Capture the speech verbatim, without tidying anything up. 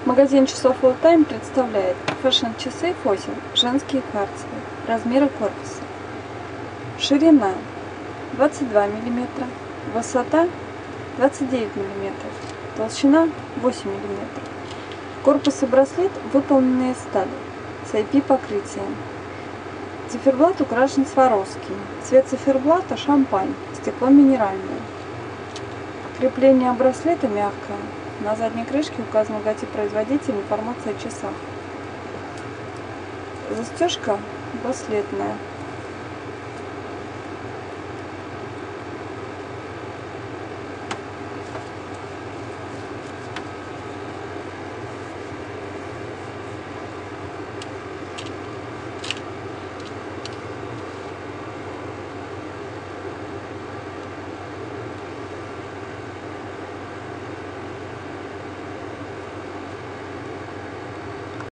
Магазин часов All Time представляет фэшн-часы Фосил, женские кварцевые, размеры корпуса. Ширина двадцать два миллиметра, высота двадцать девять миллиметров, толщина восемь миллиметров. Корпус и браслет выполнены из стали с ай пи покрытием. Циферблат украшен Сваровским. Цвет циферблата шампань, стекло минеральное. Крепление браслета мягкое. На задней крышке указан логотип производителя, информация о часах. Застежка браслетная.